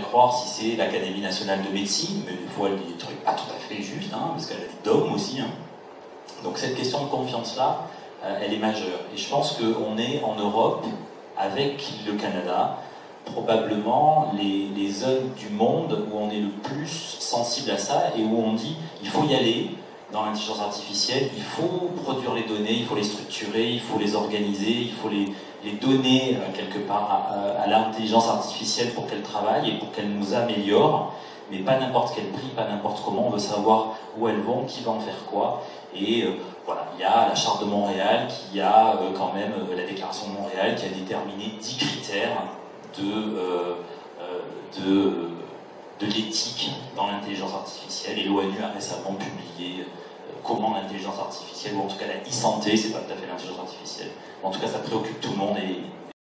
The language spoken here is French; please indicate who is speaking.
Speaker 1: croire si c'est l'Académie nationale de médecine, mais des fois elle dit des trucs pas tout à fait justes, hein, parce qu'elle a des dogmes aussi. Hein. Donc cette question de confiance-là, elle est majeure. Et je pense qu'on est en Europe, avec le Canada, probablement les zones du monde où on est le plus sensible à ça et où on dit il faut y aller dans l'intelligence artificielle, il faut produire les données, il faut les structurer, il faut les organiser, il faut les donner quelque part à l'intelligence artificielle pour qu'elle travaille et pour qu'elle nous améliore, mais pas n'importe quel prix, pas n'importe comment, on veut savoir où elles vont, qui va en faire quoi, et voilà, il y a la Charte de Montréal, qui a quand même la Déclaration de Montréal, qui a déterminé 10 critères de l'éthique dans l'intelligence artificielle, et l'ONU a récemment publié comment l'intelligence artificielle, ou en tout cas la e-santé, c'est pas tout à fait l'intelligence artificielle, en tout cas ça préoccupe tout le monde, et